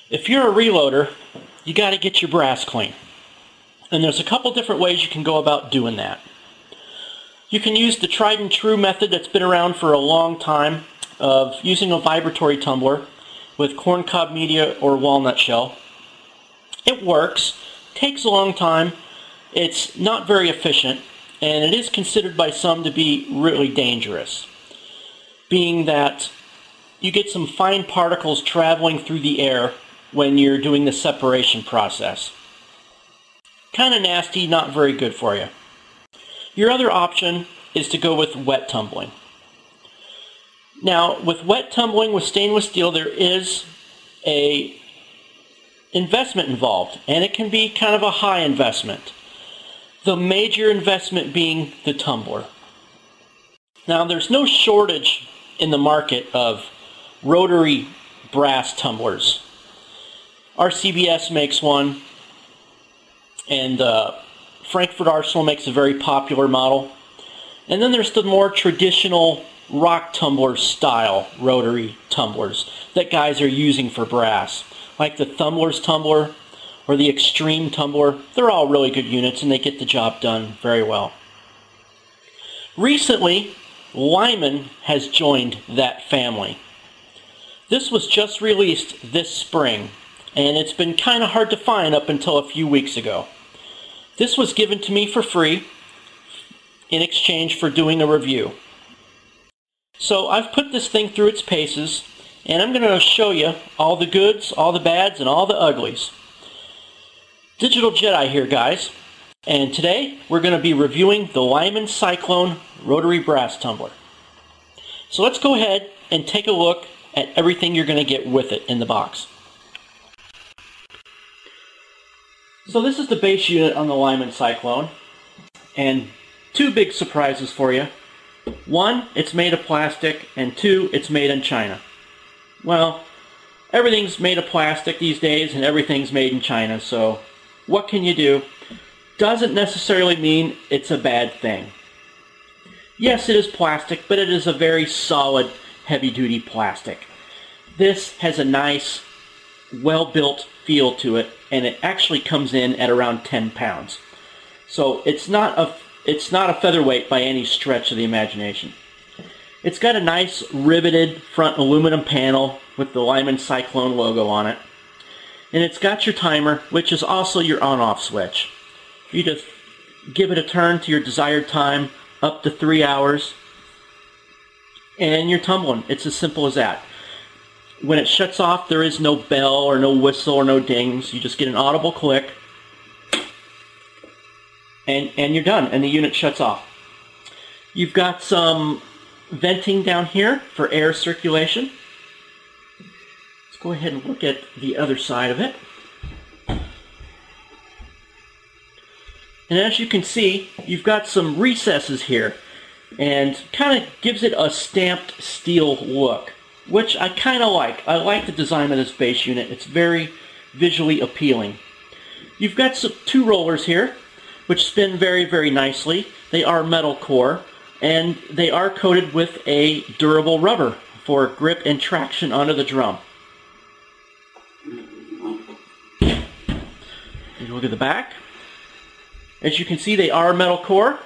If you're a reloader, you got to get your brass clean. And there's a couple different ways you can go about doing that. You can use the tried and true method that's been around for a long time of using a vibratory tumbler with corncob media or walnut shell. It works, takes a long time, it's not very efficient, and it is considered by some to be really dangerous, being that you get some fine particles traveling through the air when you're doing the separation process. Kind of nasty, not very good for you. Your other option is to go with wet tumbling. Now, with wet tumbling with stainless steel, there is a investment involved, and it can be kind of a high investment. The major investment being the tumbler. Now, there's no shortage in the market of rotary brass tumblers. RCBS makes one, and Frankfurt Arsenal makes a very popular model. And then there's the more traditional rock tumbler style rotary tumblers that guys are using for brass, like the Thumbler's Tumbler or the Extreme Tumbler. They're all really good units and they get the job done very well. Recently, Lyman has joined that family. This was just released this spring, and it's been kind of hard to find up until a few weeks ago. This was given to me for free in exchange for doing a review. So I've put this thing through its paces, and I'm going to show you all the goods, all the bads, and all the uglies. Digital Jedi here, guys, and today we're going to be reviewing the Lyman Cyclone Rotary Brass Tumbler. So let's go ahead and take a look at everything you're going to get with it in the box. So this is the base unit on the Lyman Cyclone, and two big surprises for you. One, it's made of plastic, and two, it's made in China. Well, everything's made of plastic these days, and everything's made in China, so what can you do? Doesn't necessarily mean it's a bad thing. Yes, it is plastic, but it is a very solid, heavy-duty plastic. This has a nice, well-built feel to it, and it actually comes in at around 10 pounds. So it's not a featherweight by any stretch of the imagination. It's got a nice riveted front aluminum panel with the Lyman Cyclone logo on it. And it's got your timer, which is also your on-off switch. You just give it a turn to your desired time, up to 3 hours, and you're tumbling. It's as simple as that. When it shuts off, there is no bell or no whistle or no dings. You just get an audible click, and you're done, and the unit shuts off. You've got some venting down here for air circulation. Let's go ahead and look at the other side of it. And as you can see, you've got some recesses here, and kind of gives it a stamped steel look, which I kind of like. I like the design of this base unit. It's very visually appealing. You've got two rollers here, which spin very, very nicely. They are metal core, and they are coated with a durable rubber for grip and traction onto the drum. Take a look at the back. As you can see, they are metal core.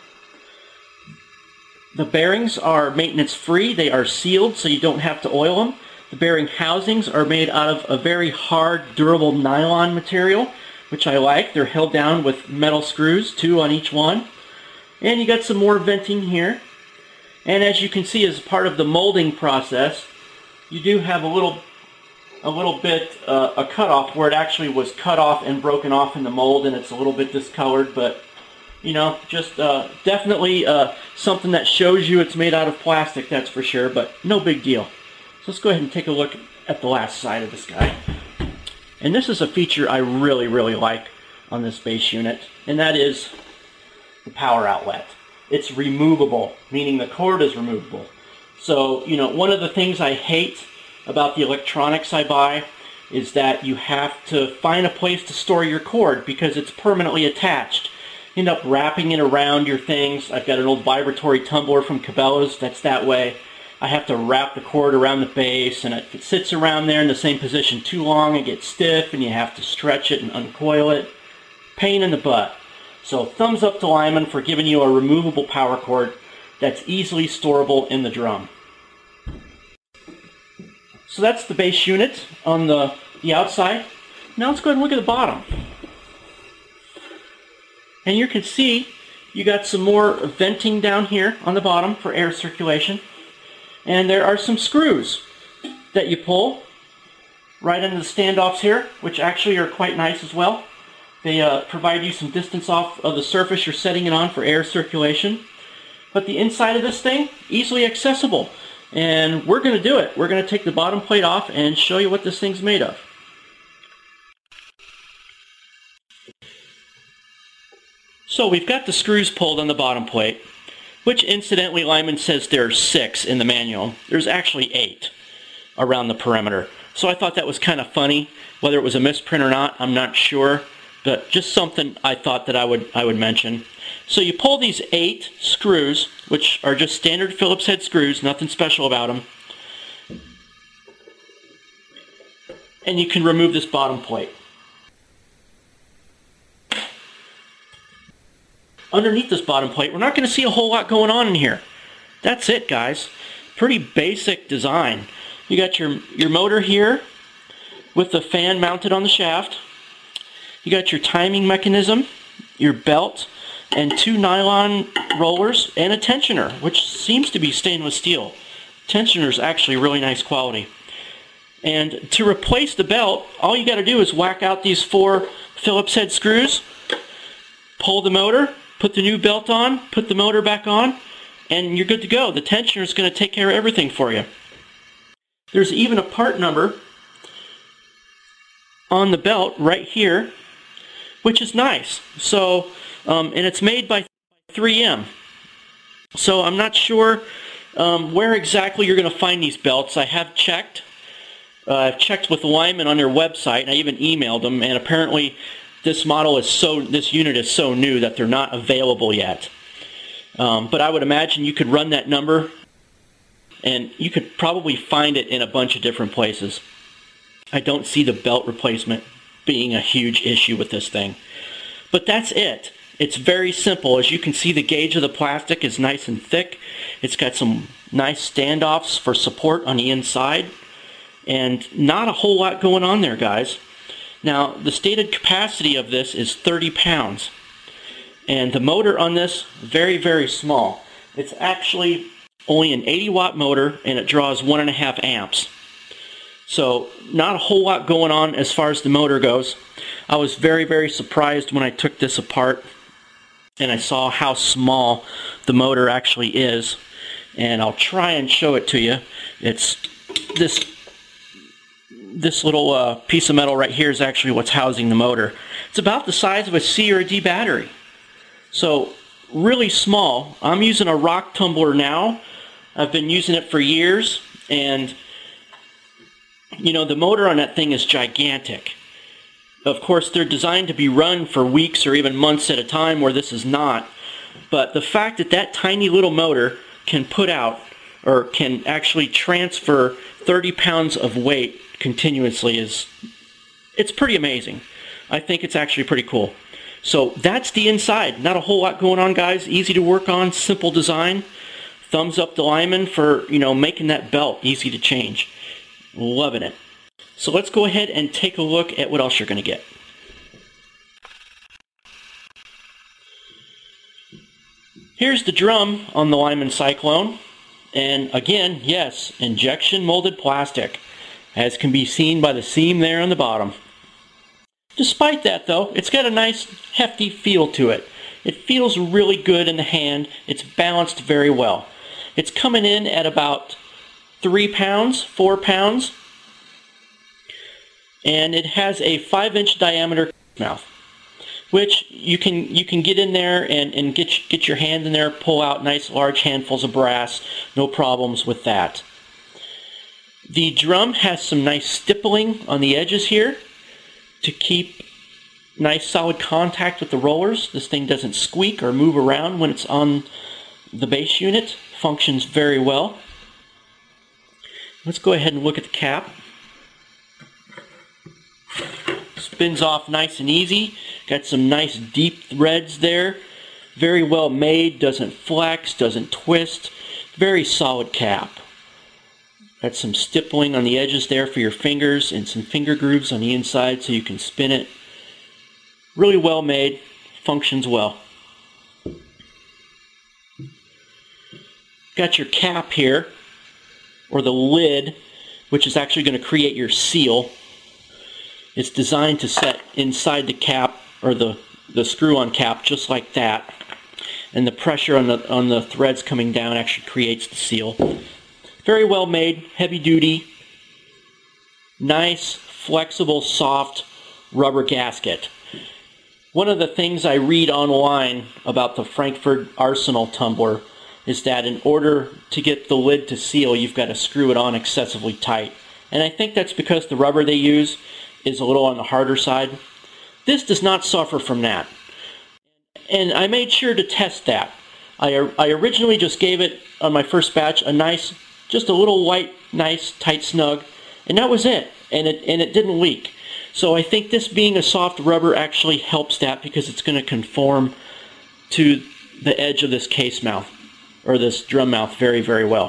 The bearings are maintenance free. They are sealed, so you don't have to oil them. The bearing housings are made out of a very hard, durable nylon material, which I like. They're held down with metal screws, 2 on each one. And you got some more venting here. And as you can see, as part of the molding process, you do have a little bit a cutoff where it actually was cut off and broken off in the mold, and it's a little bit discolored, but you know, just definitely something that shows you it's made out of plastic, that's for sure, but no big deal. So let's go ahead and take a look at the last side of this guy. And this is a feature I really, really like on this base unit, and that is the power outlet. It's removable, meaning the cord is removable. So, you know, one of the things I hate about the electronics I buy is that you have to find a place to store your cord because it's permanently attached. You end up wrapping it around your things. I've got an old vibratory tumbler from Cabela's that's that way. I have to wrap the cord around the base, and if it sits around there in the same position too long, it gets stiff, and you have to stretch it and uncoil it. Pain in the butt. So thumbs up to Lyman for giving you a removable power cord that's easily storable in the drum. So that's the base unit on the outside. Now let's go ahead and look at the bottom. And you can see you got some more venting down here on the bottom for air circulation. And there are some screws that you pull right into the standoffs here, which actually are quite nice as well. They provide you some distance off of the surface you're setting it on for air circulation. But the inside of this thing, easily accessible. And we're going to do it. We're going to take the bottom plate off and show you what this thing's made of. So we've got the screws pulled on the bottom plate, which incidentally Lyman says there are 6 in the manual. There's actually 8 around the perimeter. So I thought that was kind of funny. Whether it was a misprint or not, I'm not sure. But just something I thought that I would mention. So you pull these 8 screws, which are just standard Phillips head screws, nothing special about them. And you can remove this bottom plate. Underneath this bottom plate, we're not going to see a whole lot going on in here. That's it, guys. Pretty basic design. You got your motor here with the fan mounted on the shaft. You got your timing mechanism, your belt, and 2 nylon rollers and a tensioner, which seems to be stainless steel. Tensioner is actually really nice quality. And to replace the belt, all you got to do is whack out these 4 Phillips head screws, pull the motor, put the new belt on, put the motor back on, and you're good to go. The tensioner is going to take care of everything for you. There's even a part number on the belt right here, which is nice. So, and it's made by 3M. So I'm not sure where exactly you're going to find these belts. I have checked. I've checked with Lyman on their website, and I even emailed them, and apparently this unit is so new that they're not available yet. But I would imagine you could run that number, and you could probably find it in a bunch of different places. I don't see the belt replacement being a huge issue with this thing. But that's it. It's very simple. As you can see, the gauge of the plastic is nice and thick. It's got some nice standoffs for support on the inside. And not a whole lot going on there, guys. Now, the stated capacity of this is 30 pounds. And the motor on this, very, very small. It's actually only an 80-watt motor, and it draws 1.5 amps. So, not a whole lot going on as far as the motor goes. I was very, very surprised when I took this apart, and I saw how small the motor actually is. And I'll try and show it to you. It's this little piece of metal right here is actually what's housing the motor. It's about the size of a C or a D battery. So really small. I'm using a rock tumbler now. I've been using it for years, and you know, the motor on that thing is gigantic. Of course, they're designed to be run for weeks or even months at a time, where this is not. But the fact that that tiny little motor can put out, or can actually transfer 30 pounds of weight continuously it's pretty amazing. I think it's actually pretty cool. So that's the inside. Not a whole lot going on, guys. Easy to work on, simple design. Thumbs up to Lyman for, you know, making that belt easy to change. Loving it. So let's go ahead and take a look at what else you're going to get. Here's the drum on the Lyman Cyclone. And again, yes, injection molded plastic, as can be seen by the seam there on the bottom. Despite that, though, it's got a nice hefty feel to it. It feels really good in the hand. It's balanced very well. It's coming in at about 3 pounds, 4 pounds, and it has a 5-inch diameter mouth, which you can get in there and get your hand in there, pull out nice large handfuls of brass. No problems with that. The drum has some nice stippling on the edges here to keep nice solid contact with the rollers. This thing doesn't squeak or move around when it's on the base unit. Functions very well. Let's go ahead and look at the cap. Spins off nice and easy. Got some nice deep threads there. Very well made, doesn't flex, doesn't twist. Very solid cap. Got some stippling on the edges there for your fingers and some finger grooves on the inside so you can spin it. Really well made, functions well. Got your cap here, or the lid, which is actually going to create your seal. It's designed to set inside the cap, or the screw-on cap, just like that. And the pressure on the threads coming down actually creates the seal. Very well made, heavy duty, nice, flexible, soft rubber gasket. One of the things I read online about the Frankfurt Arsenal tumbler is that in order to get the lid to seal, you've got to screw it on excessively tight. And I think that's because the rubber they use is a little on the harder side. This does not suffer from that. And I made sure to test that. I originally just gave it, on my first batch, a nice, just a little white, nice, tight snug, and that was it. And it didn't leak. So I think this being a soft rubber actually helps that, because it's going to conform to the edge of this case mouth, or this drum mouth, very, very well.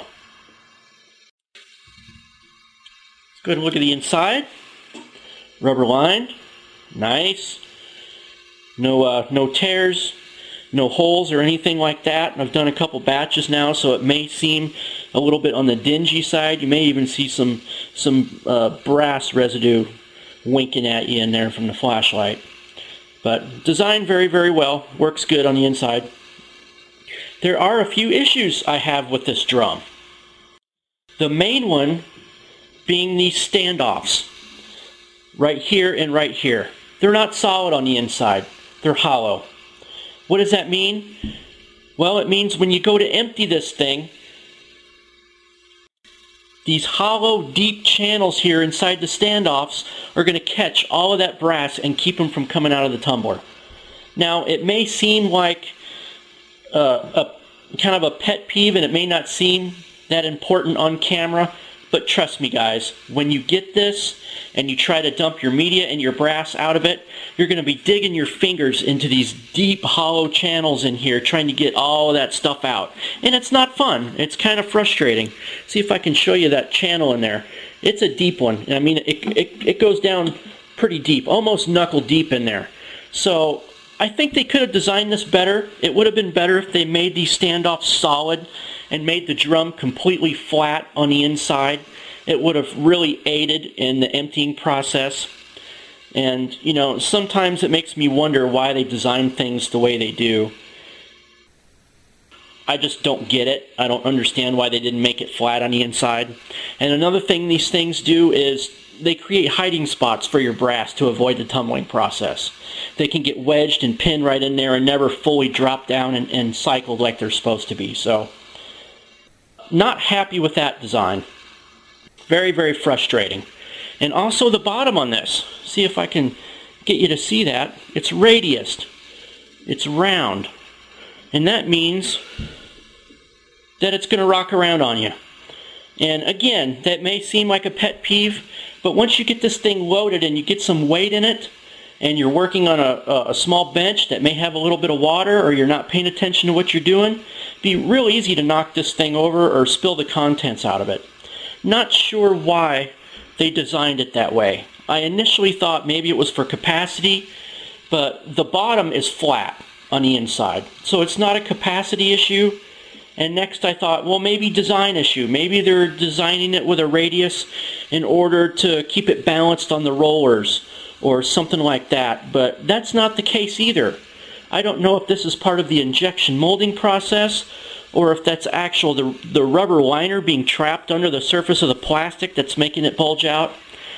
Let's go ahead and look at the inside. Rubber lined, nice. No tears, no holes or anything like that. I've done a couple batches now, so it may seem a little bit on the dingy side. You may even see some brass residue winking at you in there from the flashlight. But designed very, very well. Works good on the inside. There are a few issues I have with this drum. The main one being these standoffs. Right here and right here. They're not solid on the inside. They're hollow. What does that mean? Well, it means when you go to empty this thing, these hollow, deep channels here inside the standoffs are going to catch all of that brass and keep them from coming out of the tumbler. Now, it may seem like a kind of a pet peeve, and it may not seem that important on camera, but trust me, guys, when you get this and you try to dump your media and your brass out of it, you're going to be digging your fingers into these deep hollow channels in here trying to get all of that stuff out. And it's not fun. It's kind of frustrating. See if I can show you that channel in there. It's a deep one. I mean, it goes down pretty deep, almost knuckle deep in there. So I think they could have designed this better. It would have been better if they made these standoffs solid and made the drum completely flat on the inside. It would have really aided in the emptying process. And, you know, sometimes it makes me wonder why they design things the way they do. I just don't get it. I don't understand why they didn't make it flat on the inside. And another thing these things do is they create hiding spots for your brass to avoid the tumbling process. They can get wedged and pinned right in there and never fully drop down and cycled like they're supposed to be. So, not happy with that design. Very, very frustrating. And also the bottom on this. See if I can get you to see that. It's radiused. It's round. And that means that it's going to rock around on you. And again, that may seem like a pet peeve, but once you get this thing loaded and you get some weight in it, and you're working on a small bench that may have a little bit of water, or you're not paying attention to what you're doing, it'd be real easy to knock this thing over or spill the contents out of it. Not sure why they designed it that way. I initially thought maybe it was for capacity, but the bottom is flat on the inside, so it's not a capacity issue. And next I thought, well, maybe design issue. Maybe they're designing it with a radius in order to keep it balanced on the rollers or something like that. But that's not the case either. I don't know if this is part of the injection molding process or if that's actual the rubber liner being trapped under the surface of the plastic that's making it bulge out.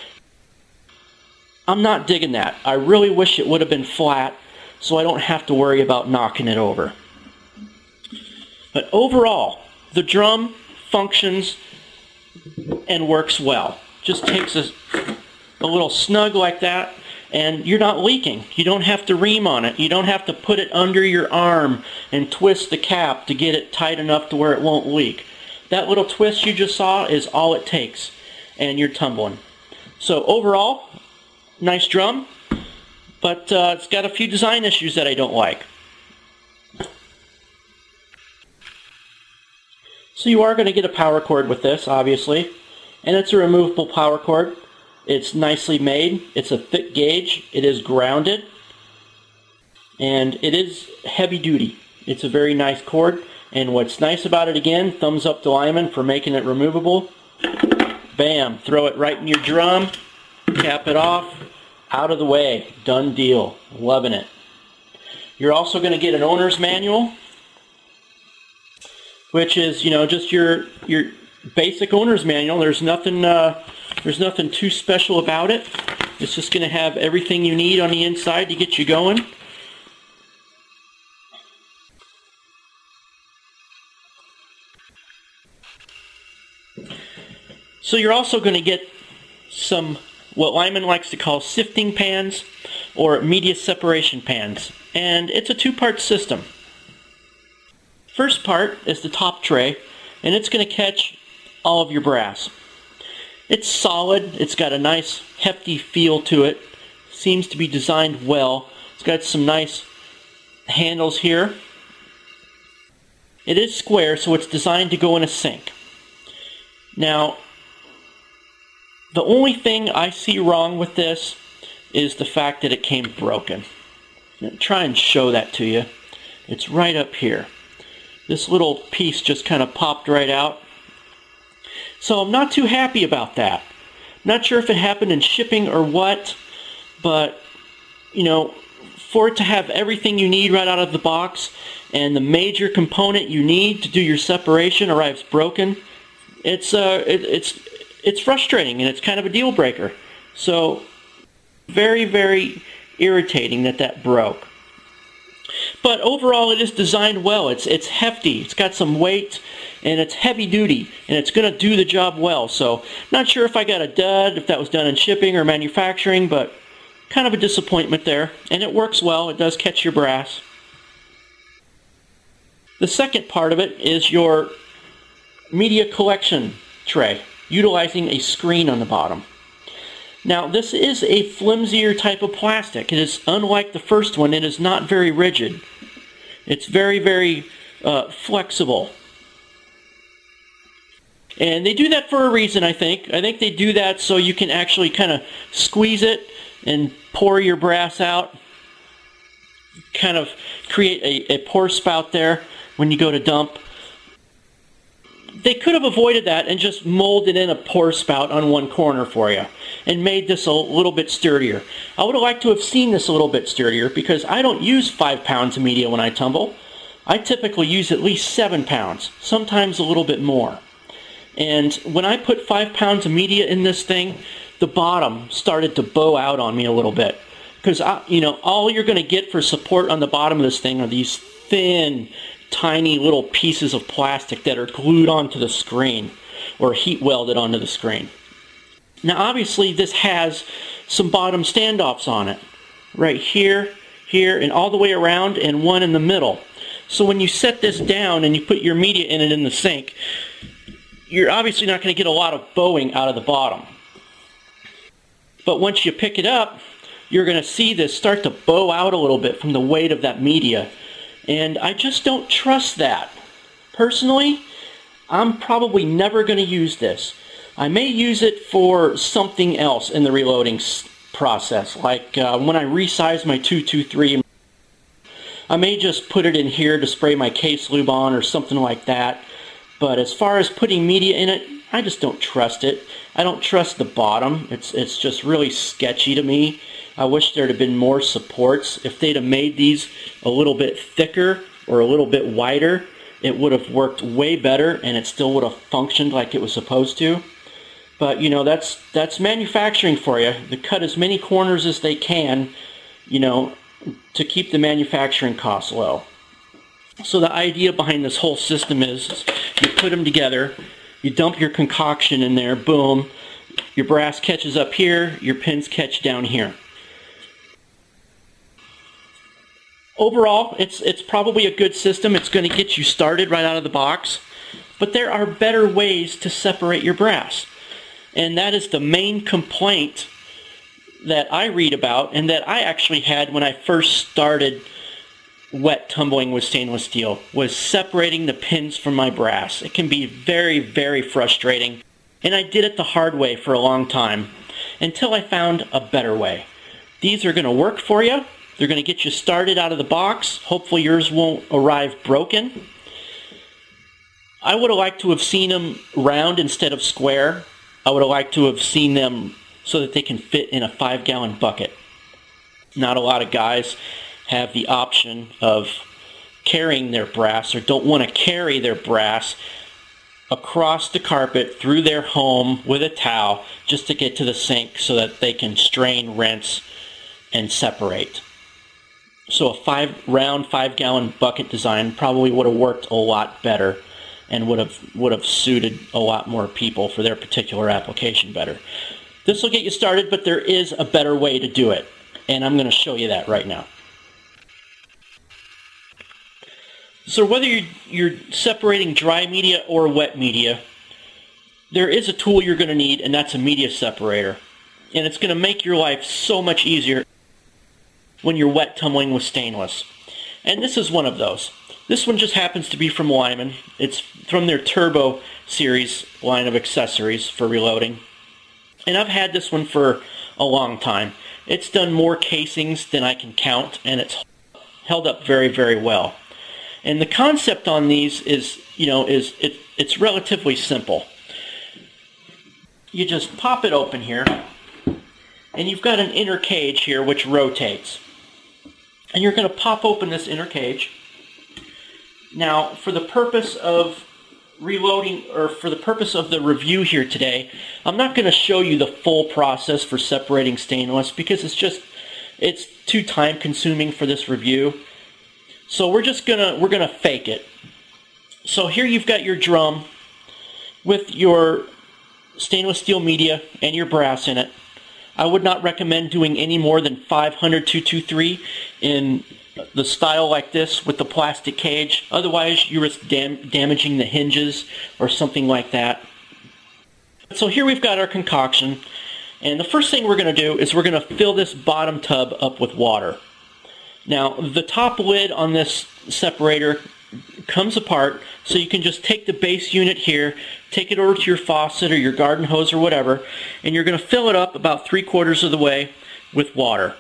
I'm not digging that. I really wish it would have been flat so I don't have to worry about knocking it over. But overall, the drum functions and works well. Just takes a little snug like that, and you're not leaking. You don't have to ream on it. You don't have to put it under your arm and twist the cap to get it tight enough to where it won't leak. That little twist you just saw is all it takes, and you're tumbling. So overall, nice drum, but it's got a few design issues that I don't like. So you are going to get a power cord with this, obviously, and it's a removable power cord. It's nicely made. It's a thick gauge. It is grounded, and it is heavy duty. It's a very nice cord, and what's nice about it, again, thumbs up to Lyman for making it removable. Bam, throw it right in your drum, cap it off, out of the way, done deal. Loving it. You're also going to get an owner's manual, which is, you know, just your basic owner's manual. There's nothing too special about it. It's just going to have everything you need on the inside to get you going. So you're also going to get some, what Lyman likes to call sifting pans or media separation pans. And it's a two-part system. First part is the top tray, and it's going to catch all of your brass. It's solid. It's got a nice hefty feel to it. Seems to be designed well. It's got some nice handles here. It is square, so it's designed to go in a sink. Now, the only thing I see wrong with this is the fact that it came broken. I'll try and show that to you. It's right up here. This little piece just kind of popped right out. So I'm not too happy about that. Not sure if it happened in shipping or what, but, you know, for it to have everything you need right out of the box, and the major component you need to do your separation arrives broken, it's frustrating, and it's kind of a deal breaker. So very, very irritating that broke. But overall, it is designed well. It's hefty. It's got some weight, and it's heavy duty, and it's going to do the job well. So not sure if I got a dud, if that was done in shipping or manufacturing, but kind of a disappointment there. And it works well. It does catch your brass. The second part of it is your media collection tray, utilizing a screen on the bottom. Now, this is a flimsier type of plastic. It is, unlike the first one, it is not very rigid. It's very, very flexible. And they do that for a reason, I think. I think they do that so you can actually kind of squeeze it and pour your brass out. Kind of create a pour spout there when you go to dump. They could have avoided that and just molded in a pour spout on one corner for you and made this a little bit sturdier. I would have liked to have seen this a little bit sturdier, because I don't use 5 pounds of media when I tumble. I typically use at least 7 pounds, sometimes a little bit more. And when I put 5 pounds of media in this thing, the bottom started to bow out on me a little bit. Because, you know, all you're going to get for support on the bottom of this thing are these thin, tiny little pieces of plastic that are glued onto the screen or heat welded onto the screen. Now, obviously, this has some bottom standoffs on it. Right here, here, and all the way around, and one in the middle. So when you set this down and you put your media in it in the sink, you're obviously not going to get a lot of bowing out of the bottom. But once you pick it up, you're going to see this start to bow out a little bit from the weight of that media. And I just don't trust that. Personally, I'm probably never going to use this. I may use it for something else in the reloading process, like when I resize my 223. I may just put it in here to spray my case lube on or something like that. But as far as putting media in it, I just don't trust it. I don't trust the bottom. It's just really sketchy to me. I wish there'd have been more supports. If they'd have made these a little bit thicker or a little bit wider, it would have worked way better, and it still would have functioned like it was supposed to. But, you know, that's manufacturing for you. They cut as many corners as they can, you know, to keep the manufacturing costs low. So the idea behind this whole system is you put them together, you dump your concoction in there, boom, your brass catches up here, your pins catch down here. Overall, it's probably a good system. It's going to get you started right out of the box. but there are better ways to separate your brass. And that is the main complaint that I read about, and that I actually had when I first started wet tumbling with stainless steel, was separating the pins from my brass. It can be very, very frustrating, and I did it the hard way for a long time until I found a better way. These are going to work for you. They're going to get you started out of the box. Hopefully yours won't arrive broken. I would have liked to have seen them round instead of square. I would have liked to have seen them so that they can fit in a 5-gallon bucket. Not a lot of guys have the option of carrying their brass, or don't want to carry their brass across the carpet through their home with a towel just to get to the sink so that they can strain, rinse, and separate. So a round 5-gallon bucket design probably would have worked a lot better and would have suited a lot more people for their particular application better. This will get you started, but there is a better way to do it, and I'm going to show you that right now. So whether you're separating dry media or wet media, there is a tool you're going to need, and that's a media separator. And it's going to make your life so much easier when you're wet tumbling with stainless. And this is one of those. This one just happens to be from Lyman. It's from their Turbo series line of accessories for reloading. And I've had this one for a long time. It's done more casings than I can count, and it's held up very, very well. And the concept on these is, it's relatively simple. You just pop it open here, and you've got an inner cage here which rotates. And you're going to pop open this inner cage. Now, for the purpose of reloading, or for the purpose of the review here today, I'm not going to show you the full process for separating stainless because it's too time consuming for this review. So we're gonna fake it. So here you've got your drum with your stainless steel media and your brass in it. I would not recommend doing any more than 500 223 in the style like this with the plastic cage. Otherwise, you risk damaging the hinges or something like that. So here we've got our concoction, and the first thing we're going to do is we're going to fill this bottom tub up with water. Now, the top lid on this separator comes apart, so you can just take the base unit here, take it over to your faucet or your garden hose or whatever, and you're going to fill it up about 3/4 of the way with water.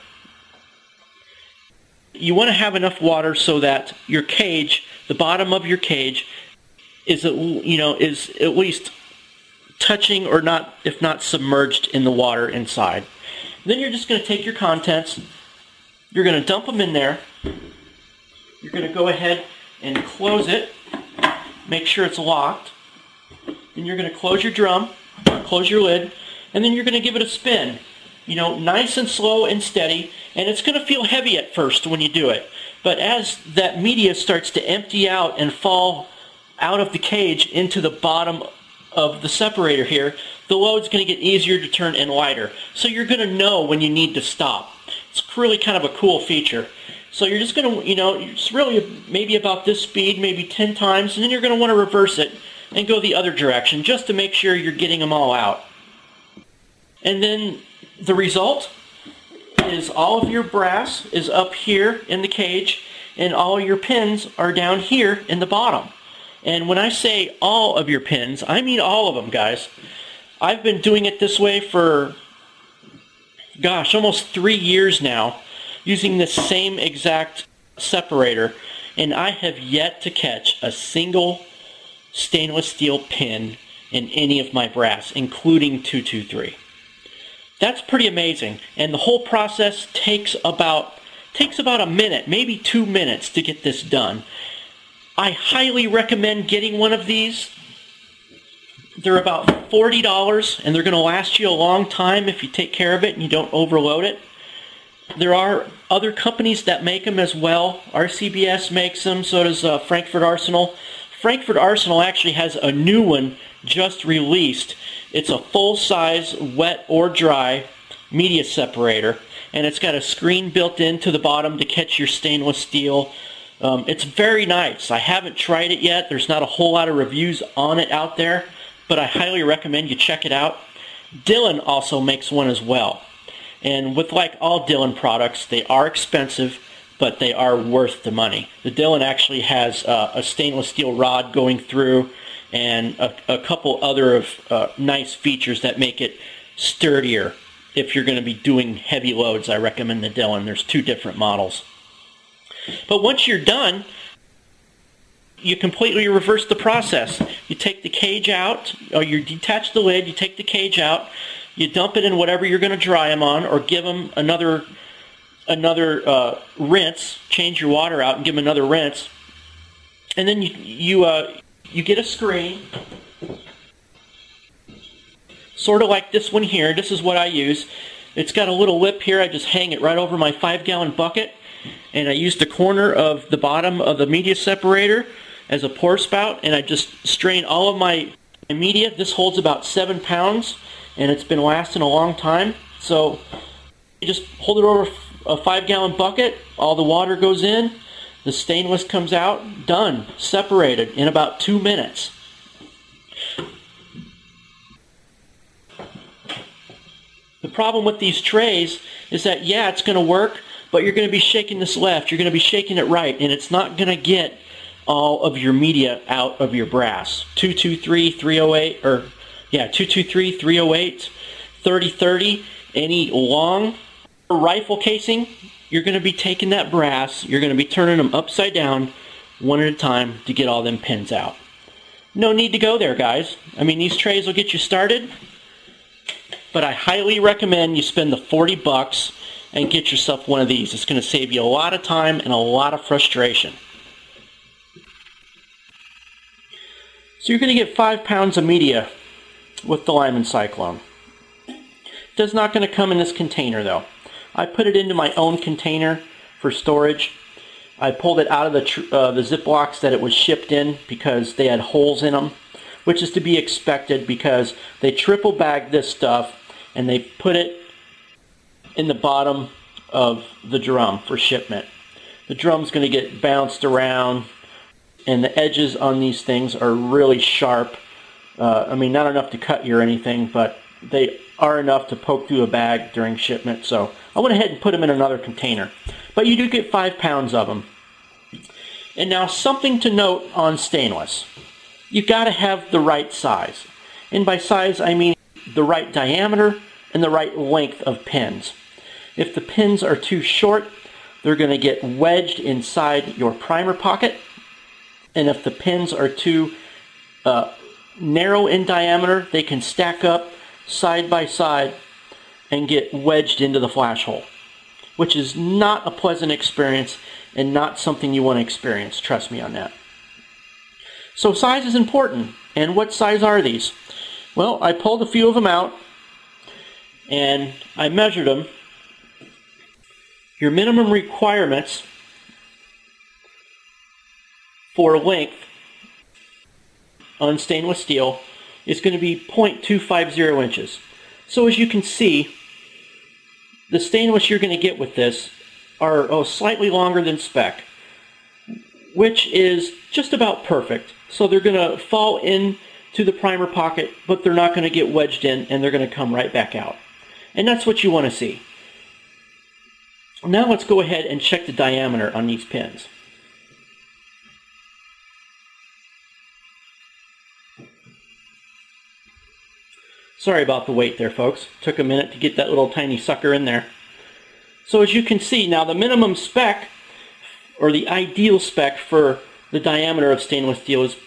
You want to have enough water so that your cage, the bottom of your cage, is at least touching, or not, if not submerged in the water inside. Then you're just going to take your contents, you're going to dump them in there, you're going to go ahead and close it, make sure it's locked, and you're going to close your drum, close your lid, and then you're going to give it a spin. Nice and slow and steady, and it's going to feel heavy at first when you do it. But as that media starts to empty out and fall out of the cage into the bottom of the separator here, the load's going to get easier to turn and lighter. So you're going to know when you need to stop. It's really kind of a cool feature. So you're just going to, it's really maybe about this speed, maybe 10 times, and then you're going to want to reverse it and go the other direction just to make sure you're getting them all out. And then the result is all of your brass is up here in the cage, and all your pins are down here in the bottom. And when I say all of your pins, I mean all of them, guys. I've been doing it this way for, gosh, almost 3 years now, using this same exact separator, and I have yet to catch a single stainless steel pin in any of my brass, including 223. That's pretty amazing, and the whole process takes about a minute, maybe 2 minutes to get this done. I highly recommend getting one of these. They're about $40, and they're going to last you a long time if you take care of it and you don't overload it. There are other companies that make them as well. RCBS makes them, so does Frankfurt Arsenal. Frankfurt Arsenal actually has a new one just released. It's a full-size wet or dry media separator, and it's got a screen built into the bottom to catch your stainless steel It's very nice. I haven't tried it yet. There's not a whole lot of reviews on it out there, but I highly recommend you check it out. Dillon also makes one as well. And with like all Dillon products, they are expensive, but they are worth the money. The Dillon actually has a stainless steel rod going through and a couple other of nice features that make it sturdier. If you're going to be doing heavy loads, I recommend the Dillon. There's 2 different models. But once you're done, you completely reverse the process. You take the cage out, or you detach the lid, you take the cage out, you dump it in whatever you're going to dry them on, or give them another rinse, change your water out and give them another rinse. And then you get a screen, sort of like this one here. This is what I use. It's got a little lip here. I just hang it right over my 5-gallon bucket, and I use the corner of the bottom of the media separator as a pour spout, and I just strain all of my media. This holds about 7 pounds, and it's been lasting a long time. So you just hold it over a 5-gallon bucket, all the water goes in, the stainless comes out, done, separated in about 2 minutes. The problem with these trays is that, yeah, it's going to work, but you're going to be shaking this left, you're going to be shaking it right, and it's not going to get all of your media out of your brass. 223, 308, or yeah, 223, 308, 3030, any long rifle casing, you're going to be taking that brass, you're going to be turning them upside down one at a time to get all them pins out. No need to go there, guys. I mean, these trays will get you started, but I highly recommend you spend the 40 bucks and get yourself one of these. It's going to save you a lot of time and a lot of frustration. So you're going to get 5 pounds of media with the Lyman Cyclone. It's not going to come in this container though. I put it into my own container for storage. I pulled it out of the Ziplocs that it was shipped in because they had holes in them, which is to be expected because they triple bag this stuff and they put it in the bottom of the drum for shipment. The drum's going to get bounced around, and the edges on these things are really sharp. I mean, not enough to cut you or anything, but they are enough to poke through a bag during shipment. So I went ahead and put them in another container. But you do get 5 pounds of them. And now something to note on stainless. You've got to have the right size. And by size, I mean the right diameter and the right length of pins. If the pins are too short, they're going to get wedged inside your primer pocket. And if the pins are too narrow in diameter, they can stack up side by side and get wedged into the flash hole, which is not a pleasant experience and not something you want to experience. Trust me on that. So size is important. And what size are these? Well, I pulled a few of them out and I measured them. Your minimum requirements for length on stainless steel is going to be 0.250 inches. So as you can see, the stainless you're going to get with this are slightly longer than spec, which is just about perfect. So they're going to fall into the primer pocket, but they're not going to get wedged in, and they're going to come right back out. And that's what you want to see. Now let's go ahead and check the diameter on these pins. Sorry about the wait there, folks. Took a minute to get that little tiny sucker in there. So as you can see, now the minimum spec, or the ideal spec for the diameter of stainless steel is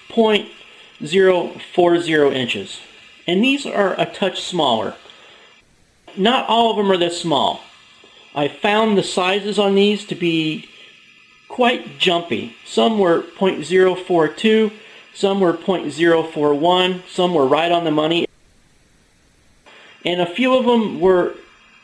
0.040 inches. And these are a touch smaller. Not all of them are this small. I found the sizes on these to be quite jumpy. Some were 0.042, some were 0.041, some were right on the money. And a few of them were,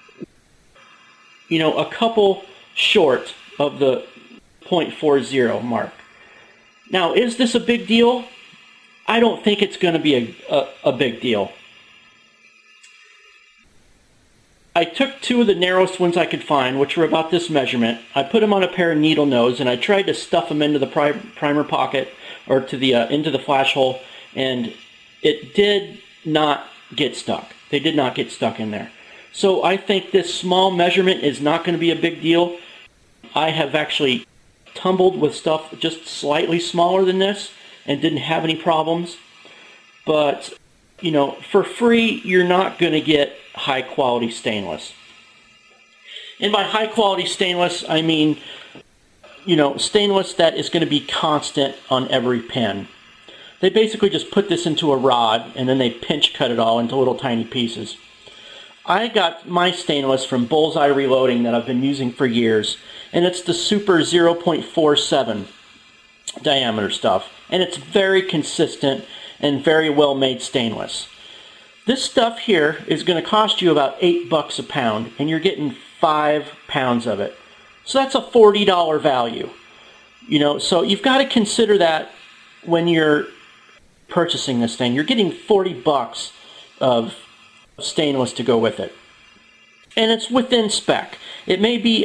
a couple short of the 0.40 mark. Now, is this a big deal? I don't think it's going to be a big deal. I took two of the narrowest ones I could find, which were about this measurement. I put them on a pair of needle nose, and I tried to stuff them into the primer pocket, or to the into the flash hole, and it did not get stuck. They did not get stuck in there. So I think this small measurement is not going to be a big deal. I have actually tumbled with stuff just slightly smaller than this and didn't have any problems. But, you know, for free, you're not going to get high quality stainless. And by high quality stainless, I mean, you know, stainless that is going to be constant on every pin. They basically just put this into a rod and then they pinch cut it all into little tiny pieces. I got my stainless from Bullseye Reloading that I've been using for years, and it's the Super 0.47 diameter stuff, and it's very consistent and very well made stainless. This stuff here is going to cost you about $8 a pound, and you're getting 5 pounds of it. So that's a $40 value. You know, so you've got to consider that when you're purchasing this thing. You're getting $40 of stainless to go with it. And it's within spec. It may be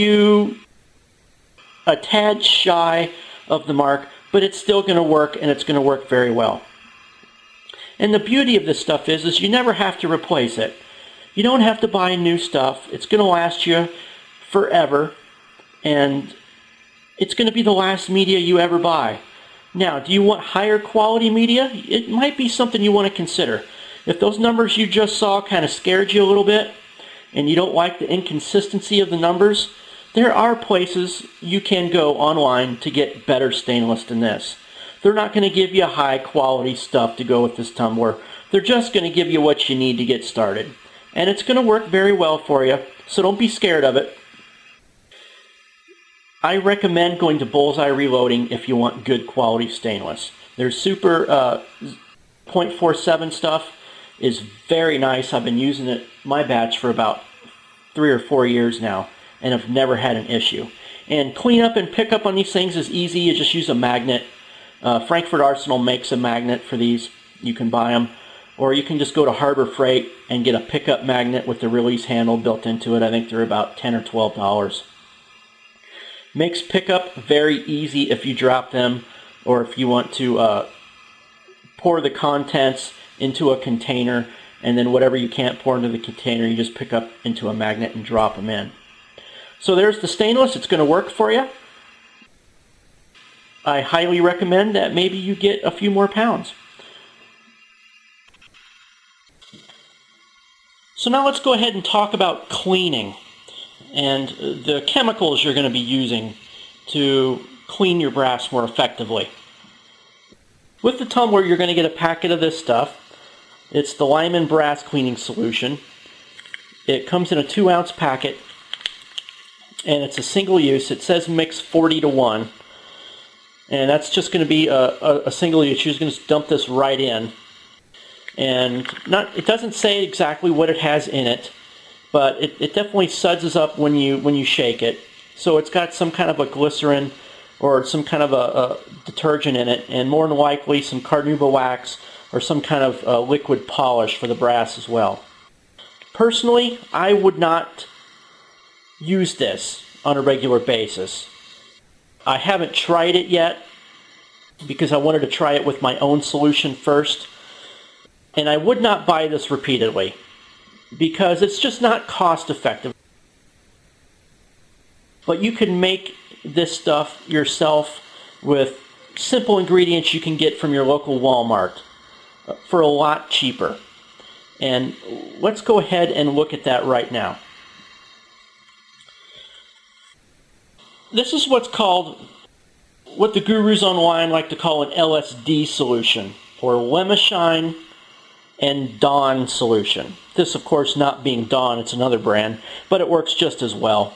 a tad shy of the mark, but it's still going to work, and it's going to work very well. And the beauty of this stuff is you never have to replace it. You don't have to buy new stuff. It's going to last you forever, and it's going to be the last media you ever buy. Now, do you want higher quality media? It might be something you want to consider. If those numbers you just saw kind of scared you a little bit, and you don't like the inconsistency of the numbers, there are places you can go online to get better stainless than this. They're not going to give you high quality stuff to go with this tumbler. They're just going to give you what you need to get started. And it's going to work very well for you, so don't be scared of it. I recommend going to Bullseye Reloading if you want good quality stainless. Their Super 0.47 stuff is very nice. I've been using it, my batch, for about 3 or 4 years now, and have never had an issue. And cleanup and pickup on these things is easy. You just use a magnet. Frankfurt Arsenal makes a magnet for these. You can buy them. Or you can just go to Harbor Freight and get a pickup magnet with the release handle built into it. I think they're about $10 or $12. Makes pickup very easy if you drop them, or if you want to pour the contents into a container, and then whatever you can't pour into the container, you just pick up into a magnet and drop them in. So there's the stainless. It's going to work for you. I highly recommend that maybe you get a few more pounds. So now let's go ahead and talk about cleaning and the chemicals you're going to be using to clean your brass more effectively. With the tumbler, you're going to get a packet of this stuff. It's the Lyman Brass Cleaning Solution. It comes in a 2-ounce packet, and it's a single use. It says mix 40-to-1, and that's just going to be a single use. You're just going to dump this right in. And it doesn't say exactly what it has in it, but it definitely suds up when you shake it. So it's got some kind of a glycerin or some kind of a detergent in it, and more than likely some carnauba wax or some kind of liquid polish for the brass as well. Personally, I would not use this on a regular basis. I haven't tried it yet because I wanted to try it with my own solution first. And I would not buy this repeatedly because it's just not cost effective. But you can make this stuff yourself with simple ingredients you can get from your local Walmart for a lot cheaper. And let's go ahead and look at that right now. This is what's called, what the gurus online like to call an LSD solution, or Lemashine and Dawn solution. This, of course, not being Dawn, it's another brand, but it works just as well.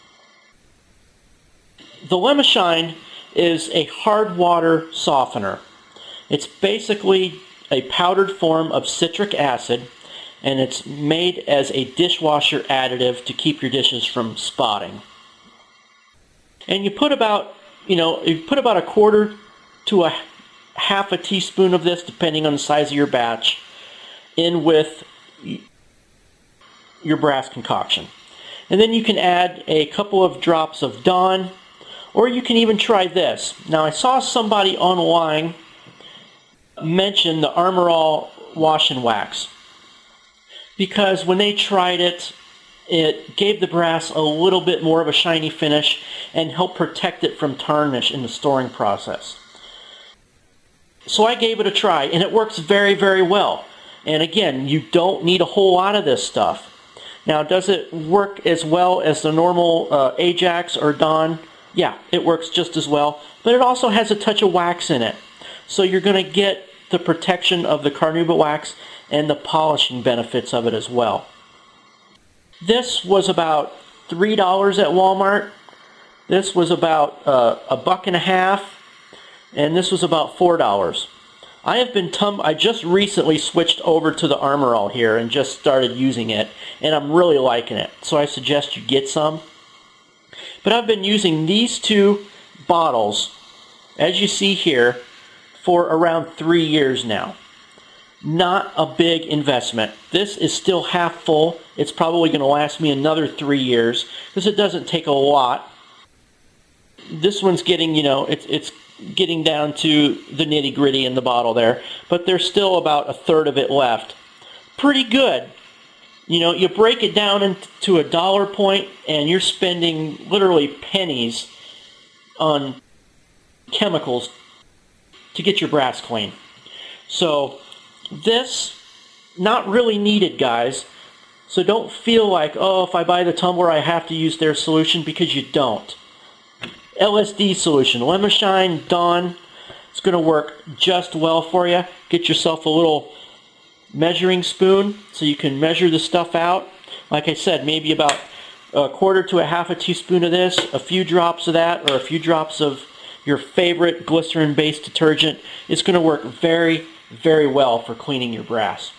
The Lemashine is a hard water softener. It's basically a powdered form of citric acid, and it's made as a dishwasher additive to keep your dishes from spotting. And you put about, a quarter to a half a teaspoon of this, depending on the size of your batch, in with your brass concoction. And then you can add a couple of drops of Dawn, or you can even try this. Now I saw somebody online mention the Armor All Wash and Wax, because when they tried it, it gave the brass a little bit more of a shiny finish and helped protect it from tarnish in the storing process. So I gave it a try, and it works very, very well. And again, you don't need a whole lot of this stuff. Now, does it work as well as the normal Ajax or Dawn? Yeah, it works just as well, but it also has a touch of wax in it. So you're going to get the protection of the carnauba wax and the polishing benefits of it as well. This was about $3 at Walmart. This was about $1.50, and this was about $4. I just recently switched over to the Armor All here and just started using it, and I'm really liking it. So I suggest you get some. But I've been using these two bottles, as you see here, for around 3 years now. Not a big investment. This is still half full. It's probably going to last me another 3 years because it doesn't take a lot. This one's getting, it's getting down to the nitty-gritty in the bottle there, but there's still about a third of it left. Pretty good. You break it down into a dollar point and you're spending literally pennies on chemicals to get your brass clean. So this, not really needed, guys. So don't feel like, oh, if I buy the tumbler I have to use their solution, because you don't. LSD solution, Lemon Shine, Dawn, it's going to work just well for you. Get yourself a little measuring spoon so you can measure the stuff out. Like I said, maybe about a quarter to a half a teaspoon of this, a few drops of that, or a few drops of your favorite glycerin-based detergent. It's going to work very, very well for cleaning your brass.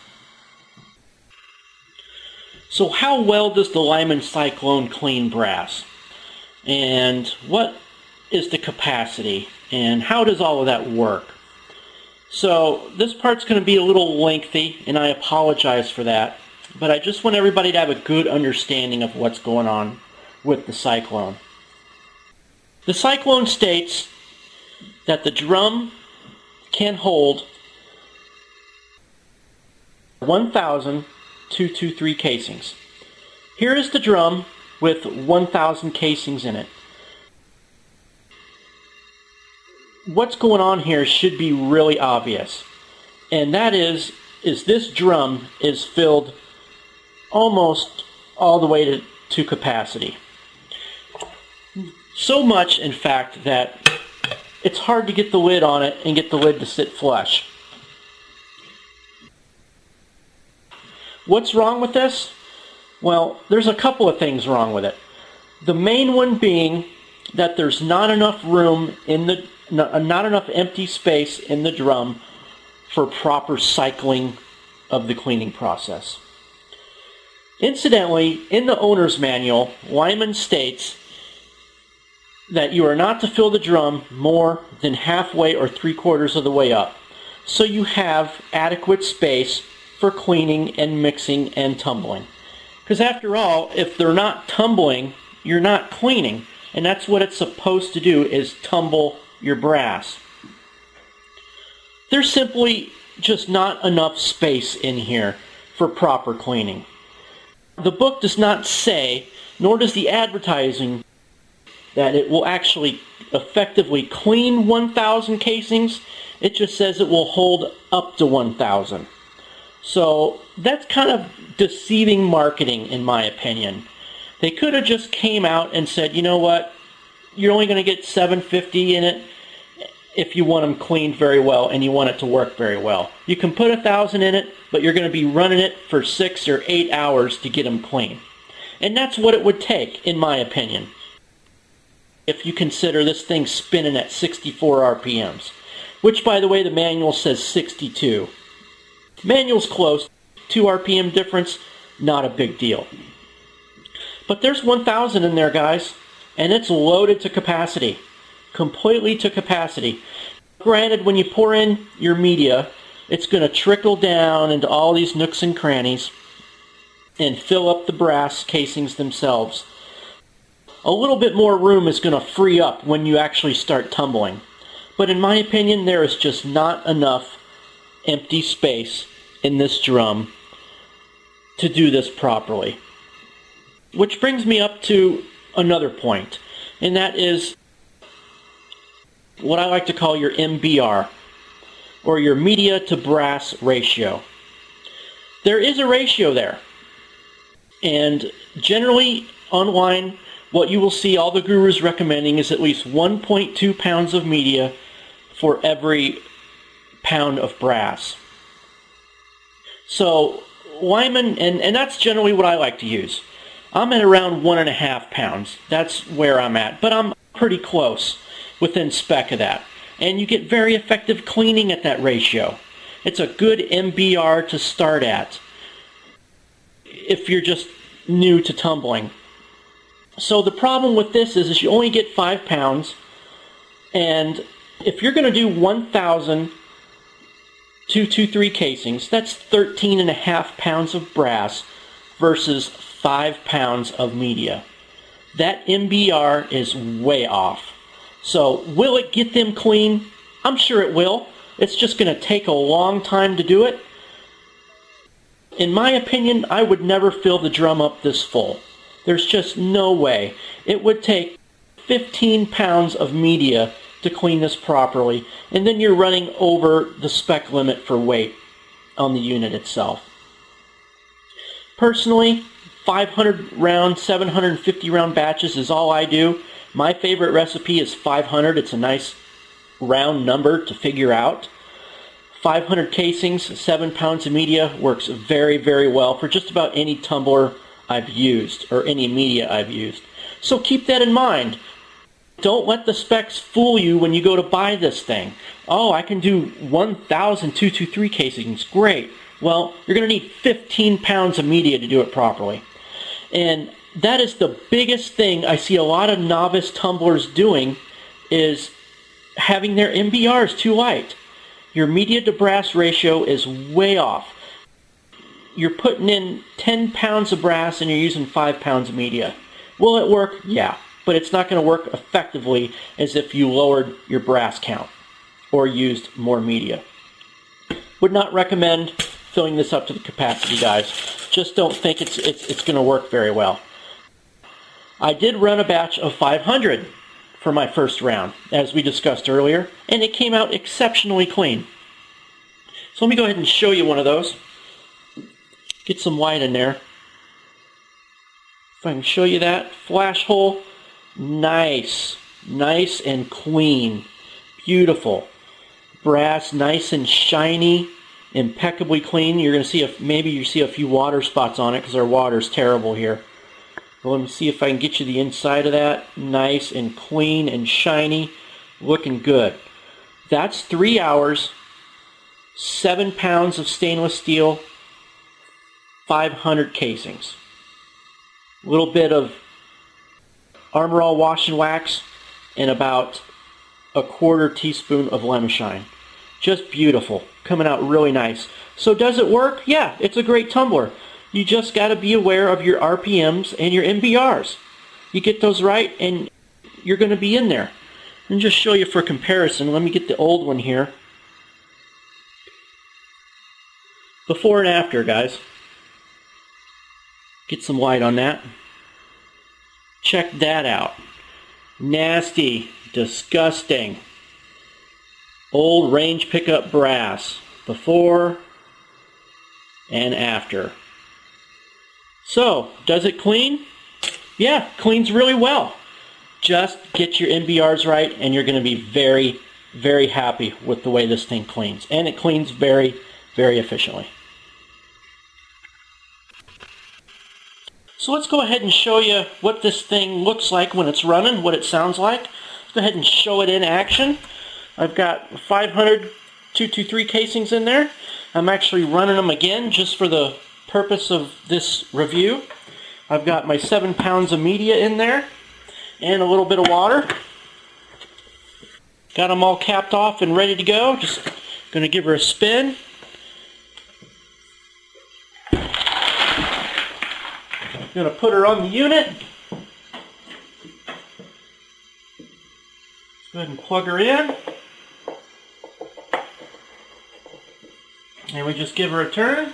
So how well does the Lyman Cyclone clean brass? And what is the capacity? And how does all of that work? So this part's going to be a little lengthy, and I apologize for that. But I just want everybody to have a good understanding of what's going on with the Cyclone. The Cyclone states that the drum can hold 1,223 casings. Here is the drum with 1,000 casings in it. What's going on here should be really obvious, and that is this drum is filled almost all the way to capacity. So much, in fact, that it's hard to get the lid on it and get the lid to sit flush. What's wrong with this? Well, there's a couple of things wrong with it. The main one being that there's not enough room not enough empty space in the drum for proper cycling of the cleaning process. Incidentally, in the owner's manual, Lyman states that you are not to fill the drum more than halfway or 3/4 of the way up, so you have adequate space for cleaning and mixing and tumbling. Because after all, if they're not tumbling, you're not cleaning, and that's what it's supposed to do, is tumble your brass. There's simply just not enough space in here for proper cleaning. The book does not say, nor does the advertising, that it will actually effectively clean 1,000 casings. It just says it will hold up to 1,000. So that's kind of deceiving marketing, in my opinion. They could have just came out and said, you know what, you're only going to get 750 in it if you want them cleaned very well and you want it to work very well. You can put 1,000 in it, but you're going to be running it for 6 or 8 hours to get them clean. And that's what it would take, in my opinion, if you consider this thing spinning at 64 RPMs, which, by the way, the manual says 62. Manual's close, 2 RPM difference, not a big deal. But there's 1,000 in there, guys, and it's loaded to capacity, completely to capacity. Granted, when you pour in your media, it's going to trickle down into all these nooks and crannies. and fill up the brass casings themselves. A little bit more room is going to free up when you actually start tumbling. But in my opinion, there is just not enough empty space in this drum to do this properly. Which brings me up to another point, and that is what I like to call your MBR, or your media to brass ratio. There is a ratio there, and generally online what you will see all the gurus recommending is at least 1.2 pounds of media for every pound of brass. So Lyman, and that's generally what I like to use. I'm at around 1.5 pounds. That's where I'm at, but I'm pretty close within spec of that. And you get very effective cleaning at that ratio. It's a good MBR to start at if you're just new to tumbling. So the problem with this is you only get 5 pounds, and if you're going to do 1,000 223 casings, that's 13.5 pounds of brass versus 5 pounds of media. That MBR is way off. So will it get them clean? I'm sure it will. It's just going to take a long time to do it. In my opinion, I would never fill the drum up this full. There's just no way. It would take 15 pounds of media to clean this properly, and then you're running over the spec limit for weight on the unit itself. Personally, 500 round, 750 round batches is all I do. My favorite recipe is 500. It's a nice round number to figure out. 500 casings, 7 pounds of media works very, very well for just about any tumbler I've used, or any media I've used. So keep that in mind. Don't let the specs fool you when you go to buy this thing. Oh, I can do 1,000 223 casings. Great. Well, you're going to need 15 pounds of media to do it properly. And that is the biggest thing I see a lot of novice tumblers doing, is having their MBRs too light. Your media to brass ratio is way off. You're putting in 10 pounds of brass and you're using 5 pounds of media. Will it work? Yeah. But it's not going to work effectively as if you lowered your brass count or used more media. Would not recommend filling this up to the capacity, guys. Just don't think it's going to work very well. I did run a batch of 500 for my first round, as we discussed earlier, and it came out exceptionally clean. So let me go ahead and show you one of those. Get some white in there. If I can show you that. Flash hole. Nice. Nice and clean. Beautiful. Brass nice and shiny. Impeccably clean. You're going to see maybe you see a few water spots on it because our water's terrible here. Well, let me see if I can get you the inside of that. Nice and clean and shiny. Looking good. That's 3 hours, 7 pounds of stainless steel, 500 casings. A little bit of Armor All wash and wax, and about a 1/4 teaspoon of lemon shine. Just beautiful. Coming out really nice. So does it work? Yeah, it's a great tumbler. You just got to be aware of your RPMs and your MBRs. You get those right and you're going to be in there. And just show you for comparison. Let me get the old one here. Before and after, guys. Get some light on that. Check that out. Nasty, disgusting. Old range pickup brass. Before and after. So, does it clean? Yeah, cleans really well. Just get your MBRs right and you're going to be very, very happy with the way this thing cleans. And it cleans very, very efficiently. So let's go ahead and show you what this thing looks like when it's running, what it sounds like. Let's go ahead and show it in action. I've got 500 223 casings in there. I'm actually running them again just for the purpose of this review. I've got my 7 pounds of media in there and a little bit of water. Got them all capped off and ready to go. Just going to give her a spin. I'm going to put her on the unit. Let's go ahead and plug her in. And we just give her a turn.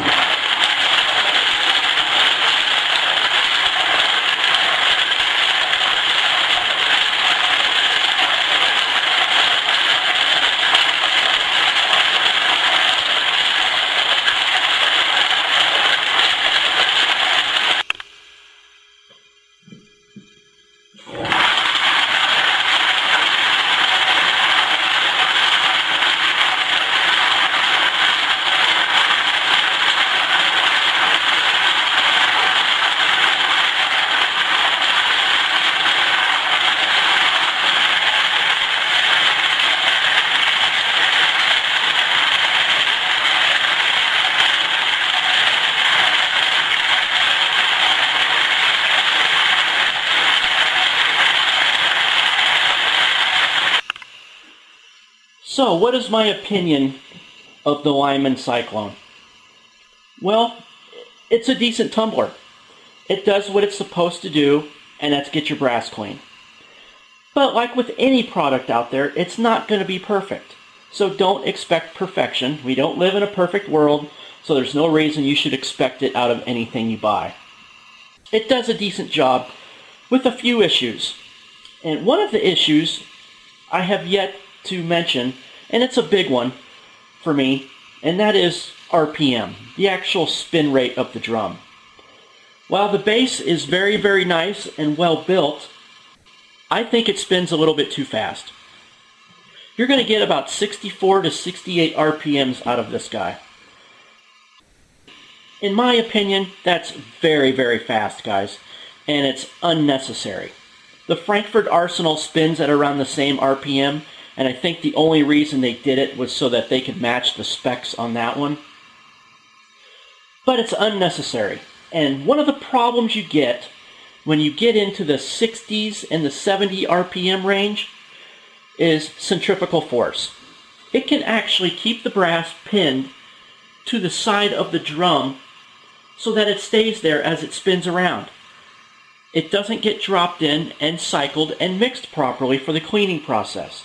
So, what is my opinion of the Lyman Cyclone? Well, it's a decent tumbler. It does what it's supposed to do, and that's get your brass clean. But like with any product out there, it's not going to be perfect. So don't expect perfection. We don't live in a perfect world, so there's no reason you should expect it out of anything you buy. It does a decent job with a few issues. And one of the issues I have yet to mention, and it's a big one for me, and that is RPM, the actual spin rate of the drum. While the bass is very, very nice and well built, I think it spins a little bit too fast. You're going to get about 64 to 68 RPMs out of this guy. In my opinion, that's very, very fast, guys, and it's unnecessary. The Frankfurt Arsenal spins at around the same RPM, and I think the only reason they did it was so that they could match the specs on that one. But it's unnecessary. And one of the problems you get when you get into the 60s and the 70 RPM range is centrifugal force. It can actually keep the brass pinned to the side of the drum so that it stays there as it spins around. It doesn't get dropped in and cycled and mixed properly for the cleaning process.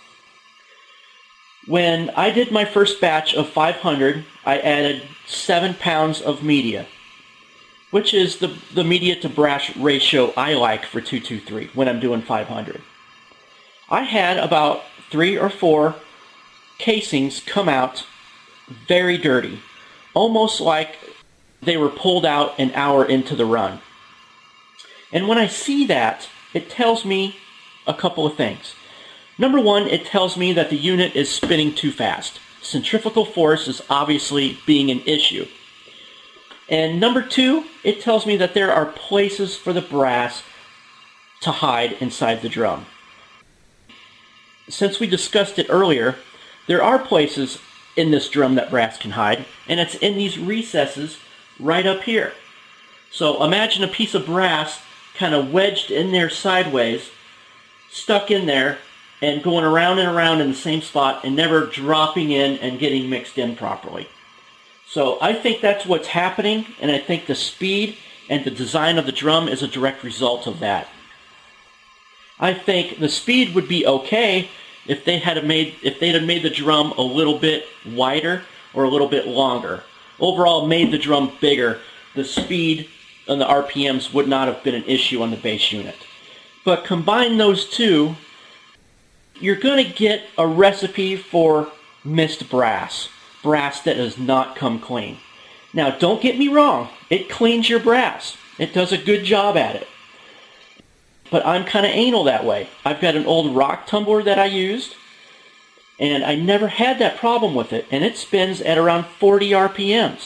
When I did my first batch of 500, I added 7 pounds of media, which is the media to brass ratio I like for 223 when I'm doing 500. I had about 3 or 4 casings come out very dirty, almost like they were pulled out an hour into the run. And when I see that, it tells me a couple of things. Number one, it tells me that the unit is spinning too fast. Centrifugal force is obviously being an issue. And number two, it tells me that there are places for the brass to hide inside the drum. Since we discussed it earlier, there are places in this drum that brass can hide, and it's in these recesses right up here. So imagine a piece of brass kind of wedged in there sideways, stuck in there, and going around and around in the same spot and never dropping in and getting mixed in properly. So I think that's what's happening, and I think the speed and the design of the drum is a direct result of that. I think the speed would be okay if they'd have made the drum a little bit wider or a little bit longer. Overall, made the drum bigger, the speed and the RPMs would not have been an issue on the bass unit. But combine those two, you're going to get a recipe for missed brass. Brass that does not come clean. Now, don't get me wrong. It cleans your brass. It does a good job at it. But I'm kind of anal that way. I've got an old rock tumbler that I used, and I never had that problem with it, and it spins at around 40 RPMs.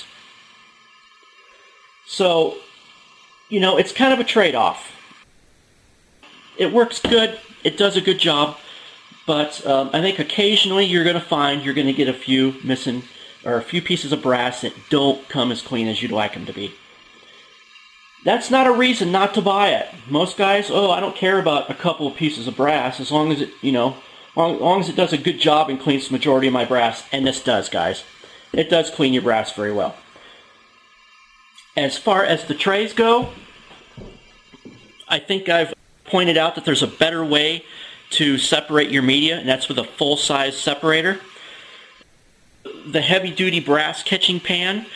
So, you know, it's kind of a trade-off. It works good. It does a good job. But I think occasionally you're going to find you're going to get a few missing or a few pieces of brass that don't come as clean as you'd like them to be. That's not a reason not to buy it. Most guys, oh, I don't care about a couple of pieces of brass as long as it, you know, as long as it does a good job and cleans the majority of my brass. And this does, guys. It does clean your brass very well. As far as the trays go, I think I've pointed out that there's a better way to separate your media, and that's with a full-size separator. The heavy-duty brass catching pan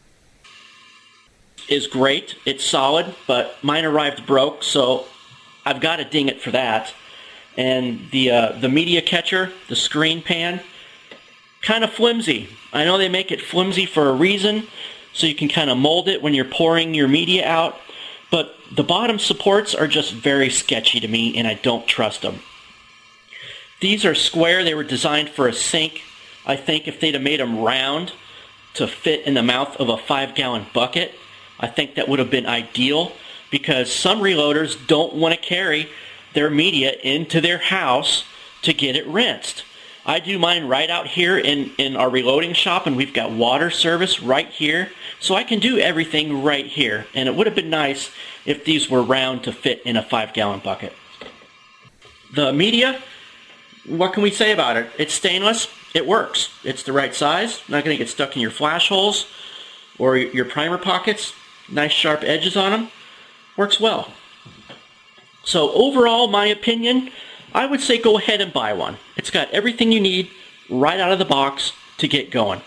is great. It's solid, but mine arrived broke, so I've got to ding it for that. And the media catcher, the screen pan, kind of flimsy. I know they make it flimsy for a reason, so you can kind of mold it when you're pouring your media out, but the bottom supports are just very sketchy to me, and I don't trust them. These are square. They were designed for a sink. I think if they'd have made them round to fit in the mouth of a 5-gallon bucket, I think that would have been ideal, because some reloaders don't want to carry their media into their house to get it rinsed. I do mine right out here in our reloading shop, and we've got water service right here, so I can do everything right here. And it would have been nice if these were round to fit in a 5-gallon bucket. The media, what can we say about it? It's stainless. It works. It's the right size. Not going to get stuck in your flash holes or your primer pockets. Nice sharp edges on them. Works well. So overall, my opinion, I would say go ahead and buy one. It's got everything you need right out of the box to get going.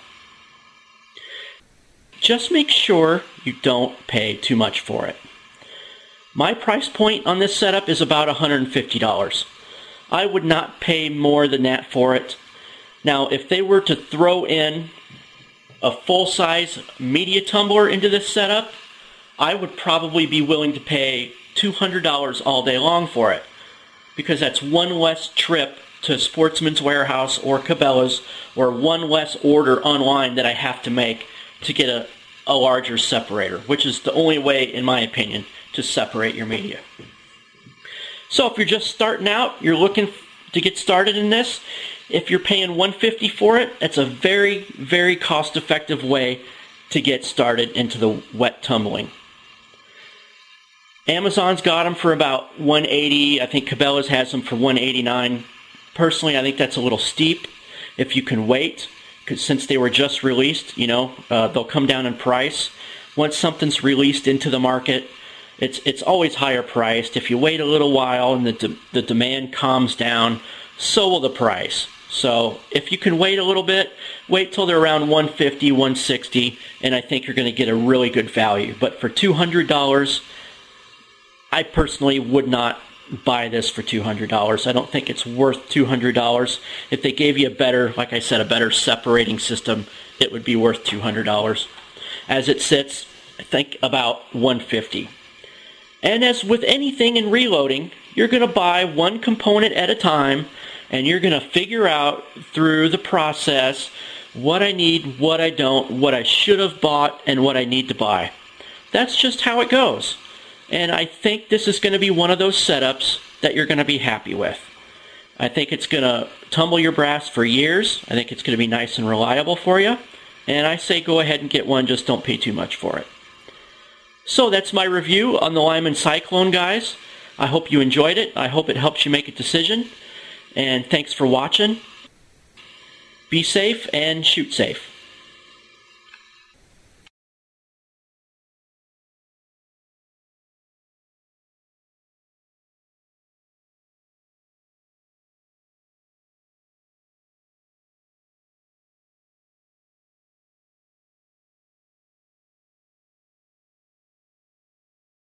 Just make sure you don't pay too much for it. My price point on this setup is about $150. I would not pay more than that for it. Now, if they were to throw in a full-size media tumbler into this setup, I would probably be willing to pay $200 all day long for it, because that's one less trip to Sportsman's Warehouse or Cabela's, or one less order online that I have to make to get a larger separator, which is the only way, in my opinion, to separate your media. So if you're just starting out, you're looking to get started in this, if you're paying $150 for it, that's a very, very cost-effective way to get started into the wet tumbling. Amazon's got them for about $180. I think Cabela's has them for $189. Personally, I think that's a little steep if you can wait, because since they were just released, they'll come down in price. Once something's released into the market, it's always higher priced. If you wait a little while and the demand calms down, so will the price. So if you can wait a little bit, wait till they're around $150, $160, and I think you're going to get a really good value. But for $200, I personally would not buy this for $200. I don't think it's worth $200. If they gave you a better, like I said, a better separating system, it would be worth $200. As it sits, I think about $150. And as with anything in reloading, you're going to buy one component at a time, and you're going to figure out through the process what I need, what I don't, what I should have bought, and what I need to buy. That's just how it goes. And I think this is going to be one of those setups that you're going to be happy with. I think it's going to tumble your brass for years. I think it's going to be nice and reliable for you. And I say go ahead and get one, just don't pay too much for it. So that's my review on the Lyman Cyclone, guys. I hope you enjoyed it. I hope it helps you make a decision. And thanks for watching. Be safe and shoot safe.